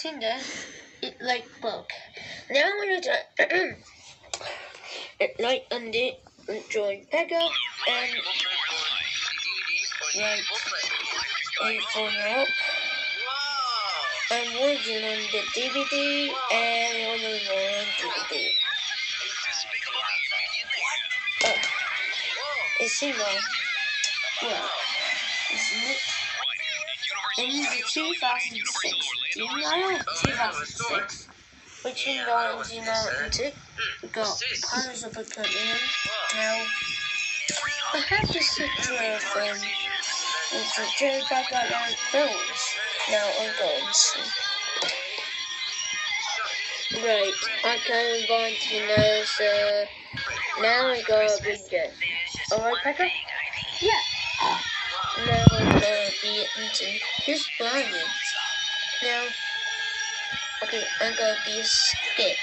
Cinder, it like book. Now I'm gonna try it like Andy, join Pega, and right a phone up. I'm working on the DVD and on DVD. It's Simo. Well, isn't it? It is 2006. Do you know 2006? Which in 1992 we got hundreds of equipment. Now I have to sit there with the J background films. Now I'm going to see. Right, I kind of want to know, so now I gotta read it. Alright, Pepper? Yeah. Now I'm gonna be into his blind. Now, okay, I'm gonna be skipped.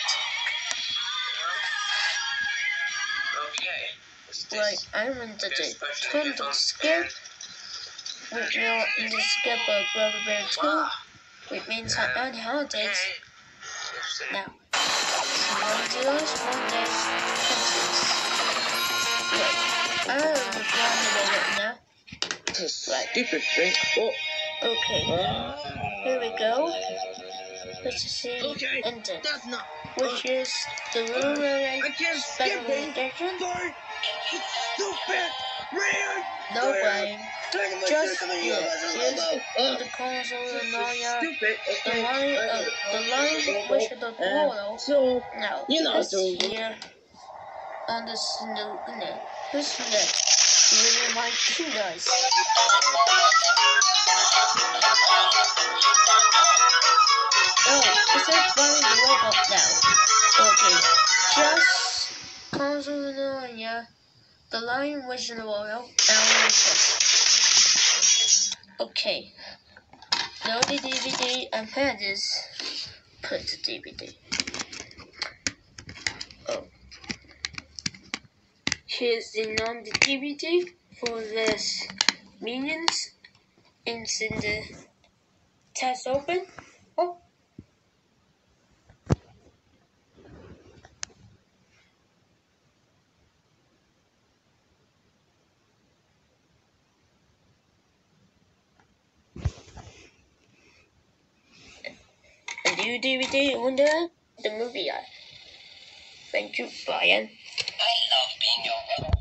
Right, I want to do total skip. Right now, in the skip of Rubber Bear 2, which means I earn holidays. Now, one zeros, 1 days, pencils. Right, I don't know it now. Right. Stupid thing. Oh. Okay, here we go. Let's see, Okay, enter, that's not. which is the rural I can't special skip it. edition. Sorry. It's stupid. Rain. No blame. Just the console and all your Stupid. the line which the portal. So Now, you know, this so here on the who's next? Really my two guys. Oh, it says buying the robot now. Okay, just console and yeah. The line which the royal now okay. Load the DVD and pages. Put the DVD. Oh. Here's the non-DVD for this Minions. It's in the test open. Oh. A new DVD under the movie art. Thank you, Brian. I love being your